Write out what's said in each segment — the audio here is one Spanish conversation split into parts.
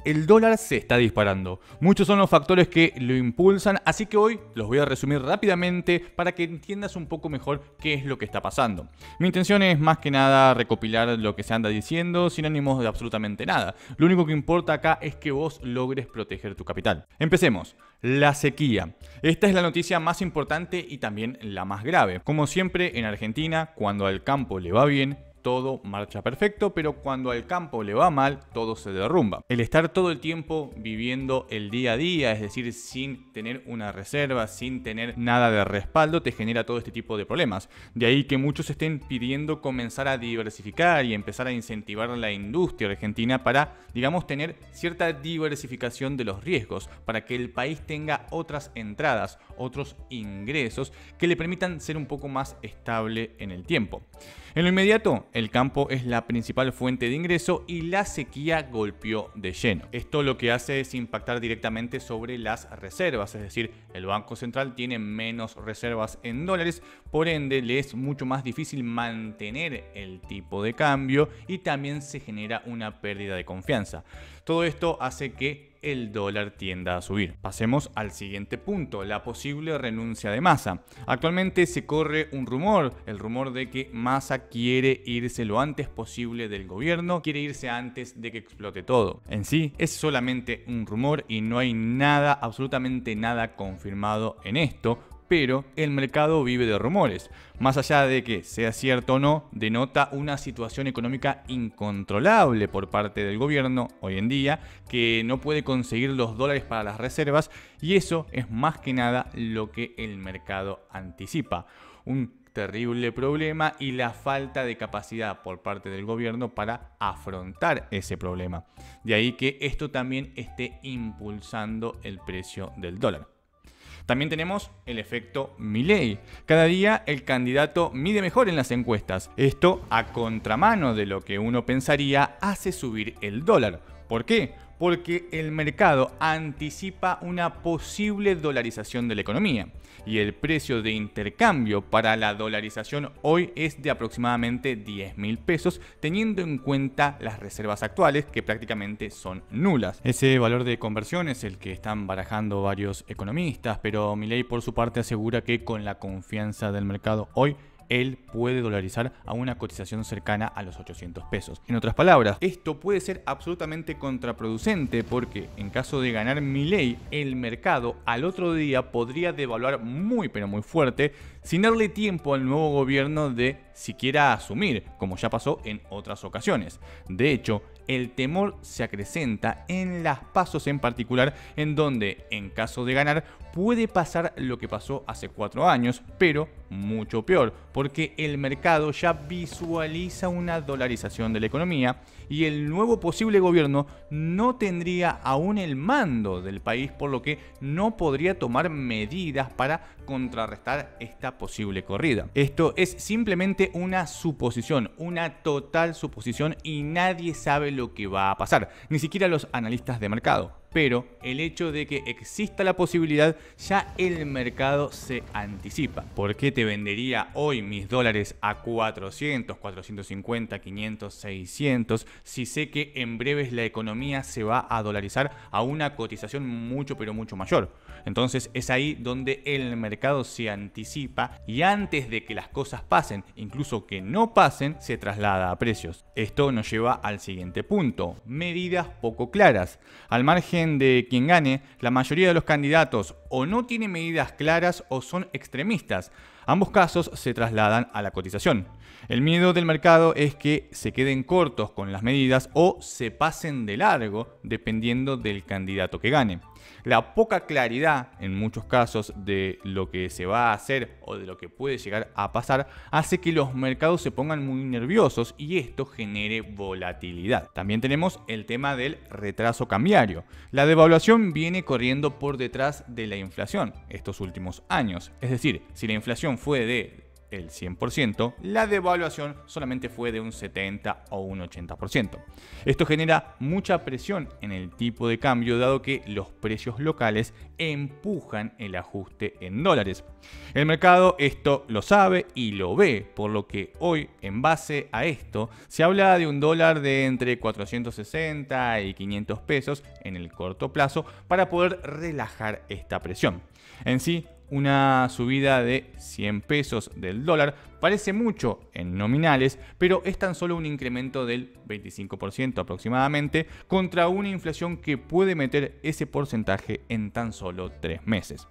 El dólar se está disparando. Muchos son los factores que lo impulsan, así que hoy los voy a resumir rápidamente para que entiendas un poco mejor qué es lo que está pasando. Mi intención es más que nada recopilar lo que se anda diciendo sin ánimos de absolutamente nada. Lo único que importa acá es que vos logres proteger tu capital. Empecemos. La sequía. Esta es la noticia más importante y también la más grave. Como siempre en Argentina, cuando al campo le va bien, todo marcha perfecto, pero cuando al campo le va mal, todo se derrumba. El estar todo el tiempo viviendo el día a día, es decir, sin tener una reserva, sin tener nada de respaldo, te genera todo este tipo de problemas. De ahí que muchos estén pidiendo comenzar a diversificar y empezar a incentivar la industria argentina para, digamos, tener cierta diversificación de los riesgos, para que el país tenga otras entradas, otros ingresos que le permitan ser un poco más estable en el tiempo. En lo inmediato, el campo es la principal fuente de ingreso y la sequía golpeó de lleno. Esto lo que hace es impactar directamente sobre las reservas, es decir, el Banco Central tiene menos reservas en dólares, por ende le es mucho más difícil mantener el tipo de cambio y también se genera una pérdida de confianza. Todo esto hace que el dólar tienda a subir. Pasemos al siguiente punto, la posible renuncia de Massa. Actualmente se corre un rumor, el rumor de que Massa quiere irse lo antes posible del gobierno, quiere irse antes de que explote todo. En sí es solamente un rumor y no hay nada, absolutamente nada confirmado en esto, pero el mercado vive de rumores. Más allá de que sea cierto o no, denota una situación económica incontrolable por parte del gobierno hoy en día, que no puede conseguir los dólares para las reservas, y eso es más que nada lo que el mercado anticipa. Un terrible problema y la falta de capacidad por parte del gobierno para afrontar ese problema. De ahí que esto también esté impulsando el precio del dólar. También tenemos el efecto Milei. Cada día el candidato mide mejor en las encuestas. Esto, a contramano de lo que uno pensaría, hace subir el dólar. ¿Por qué? Porque el mercado anticipa una posible dolarización de la economía y el precio de intercambio para la dolarización hoy es de aproximadamente 10.000 pesos, teniendo en cuenta las reservas actuales que prácticamente son nulas. Ese valor de conversión es el que están barajando varios economistas, pero Milei por su parte asegura que con la confianza del mercado hoy él puede dolarizar a una cotización cercana a los 800 pesos. En otras palabras, esto puede ser absolutamente contraproducente porque en caso de ganar Milei, el mercado al otro día podría devaluar muy pero muy fuerte sin darle tiempo al nuevo gobierno de siquiera asumir, como ya pasó en otras ocasiones. De hecho, el temor se acrecenta en las PASOs en particular, en donde, en caso de ganar, puede pasar lo que pasó hace 4 años, pero mucho peor, porque el mercado ya visualiza una dolarización de la economía y el nuevo posible gobierno no tendría aún el mando del país, por lo que no podría tomar medidas para contrarrestar esta posible corrida. Esto es simplemente una suposición, una total suposición, y nadie sabe lo que va a pasar, ni siquiera los analistas de mercado. Pero el hecho de que exista la posibilidad, ya el mercado se anticipa. ¿Por qué te vendería hoy mis dólares a 400, 450, 500, 600 si sé que en breves la economía se va a dolarizar a una cotización mucho pero mucho mayor? Entonces es ahí donde el mercado se anticipa y antes de que las cosas pasen, incluso que no pasen, se traslada a precios. Esto nos lleva al siguiente punto: medidas poco claras. Al margen de quien gane, la mayoría de los candidatos o no tiene medidas claras o son extremistas. Ambos casos se trasladan a la cotización. El miedo del mercado es que se queden cortos con las medidas o se pasen de largo dependiendo del candidato que gane. La poca claridad en muchos casos de lo que se va a hacer o de lo que puede llegar a pasar hace que los mercados se pongan muy nerviosos y esto genere volatilidad. También tenemos el tema del retraso cambiario. La devaluación viene corriendo por detrás de la inflación estos últimos años. Es decir, si la inflación fue de el 100%, la devaluación solamente fue de un 70 o un 80%. Esto genera mucha presión en el tipo de cambio, dado que los precios locales empujan el ajuste en dólares. El mercado esto lo sabe y lo ve, por lo que hoy, en base a esto, se habla de un dólar de entre 460 y 500 pesos en el corto plazo para poder relajar esta presión. En sí, una subida de 100 pesos del dólar parece mucho en nominales, pero es tan solo un incremento del 25% aproximadamente contra una inflación que puede meter ese porcentaje en tan solo 3 meses.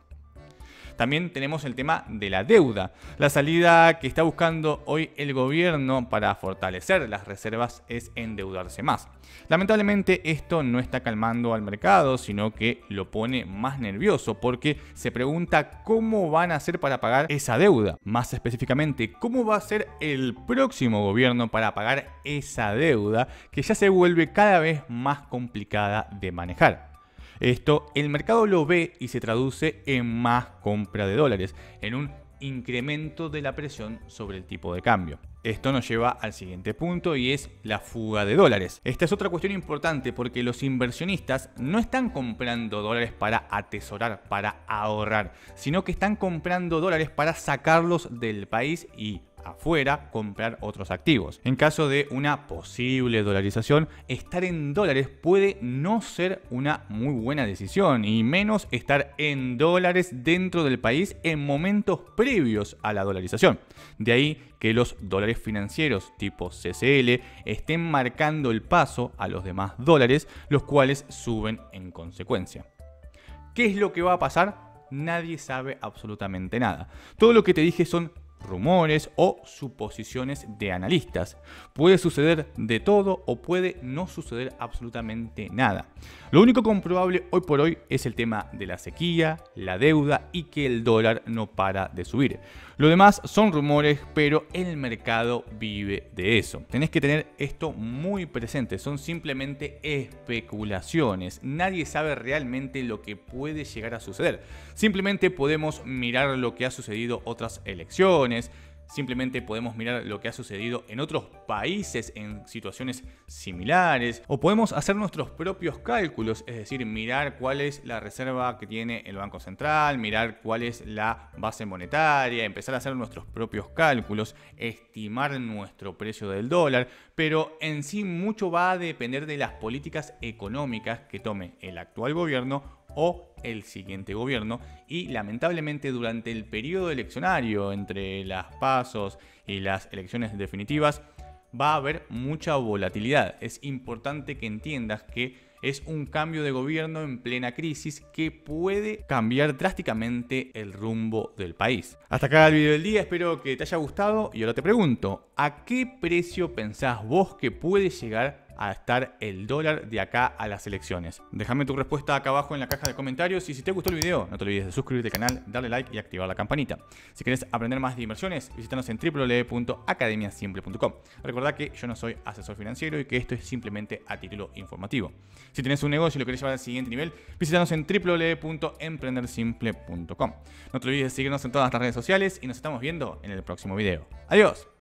También tenemos el tema de la deuda. La salida que está buscando hoy el gobierno para fortalecer las reservas es endeudarse más. Lamentablemente esto no está calmando al mercado, sino que lo pone más nervioso porque se pregunta cómo van a hacer para pagar esa deuda. Más específicamente, cómo va a ser el próximo gobierno para pagar esa deuda que ya se vuelve cada vez más complicada de manejar. Esto el mercado lo ve y se traduce en más compra de dólares, en un incremento de la presión sobre el tipo de cambio. Esto nos lleva al siguiente punto y es la fuga de dólares. Esta es otra cuestión importante porque los inversionistas no están comprando dólares para atesorar, para ahorrar, sino que están comprando dólares para sacarlos del país y afuera comprar otros activos. En caso de una posible dolarización, estar en dólares puede no ser una muy buena decisión y menos estar en dólares dentro del país en momentos previos a la dolarización. De ahí que los dólares financieros tipo CCL estén marcando el paso a los demás dólares, los cuales suben en consecuencia. ¿Qué es lo que va a pasar? Nadie sabe absolutamente nada. Todo lo que te dije son rumores o suposiciones de analistas. Puede suceder de todo o puede no suceder absolutamente nada. Lo único comprobable hoy por hoy es el tema de la sequía, la deuda y que el dólar no para de subir. Lo demás son rumores, pero el mercado vive de eso. Tenés que tener esto muy presente, son simplemente especulaciones. Nadie sabe realmente lo que puede llegar a suceder. Simplemente podemos mirar lo que ha sucedido otras elecciones. Simplemente podemos mirar lo que ha sucedido en otros países en situaciones similares, o podemos hacer nuestros propios cálculos, es decir, mirar cuál es la reserva que tiene el Banco Central, mirar cuál es la base monetaria, empezar a hacer nuestros propios cálculos, estimar nuestro precio del dólar, pero en sí mucho va a depender de las políticas económicas que tome el actual gobierno o el siguiente gobierno, y lamentablemente durante el periodo eleccionario entre las pasos y las elecciones definitivas va a haber mucha volatilidad. Es importante que entiendas que es un cambio de gobierno en plena crisis que puede cambiar drásticamente el rumbo del país. Hasta acá el video del día, espero que te haya gustado y ahora te pregunto, ¿a qué precio pensás vos que puede llegar a estar el dólar de acá a las elecciones? Déjame tu respuesta acá abajo en la caja de comentarios y si te gustó el video no te olvides de suscribirte al canal, darle like y activar la campanita. Si querés aprender más de inversiones, visítanos en www.academiasimple.com. Recordá que yo no soy asesor financiero y que esto es simplemente a título informativo. Si tenés un negocio y lo querés llevar al siguiente nivel, visítanos en www.emprendersimple.com. No te olvides de seguirnos en todas las redes sociales y nos estamos viendo en el próximo video. ¡Adiós!